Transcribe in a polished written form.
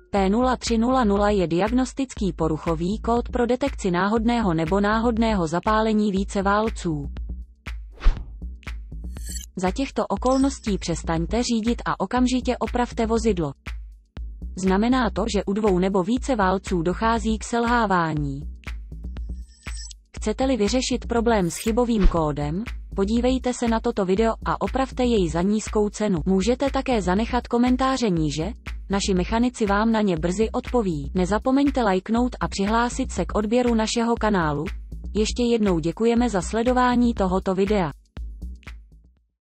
P0300 je diagnostický poruchový kód pro detekci náhodného nebo náhodného zapálení více válců. Za těchto okolností přestaňte řídit a okamžitě opravte vozidlo. Znamená to, že u 2 nebo více válců dochází k selhávání. Chcete-li vyřešit problém s chybovým kódem? Podívejte se na toto video a opravte jej za nízkou cenu. Můžete také zanechat komentáře níže, naši mechanici vám na ně brzy odpoví. Nezapomeňte lajknout a přihlásit se k odběru našeho kanálu. Ještě jednou děkujeme za sledování tohoto videa.